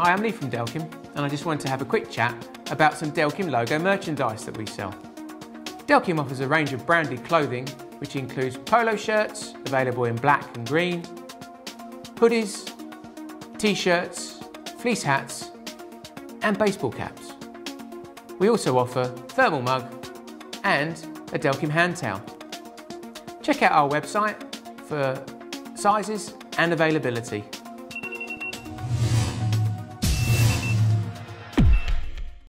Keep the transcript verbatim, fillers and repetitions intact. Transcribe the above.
Hi, I'm Lee from Delkim, and I just wanted to have a quick chat about some Delkim logo merchandise that we sell. Delkim offers a range of branded clothing which includes polo shirts, available in black and green, hoodies, t-shirts, fleece hats and baseball caps. We also offer thermal mug and a Delkim hand towel. Check out our website for sizes and availability.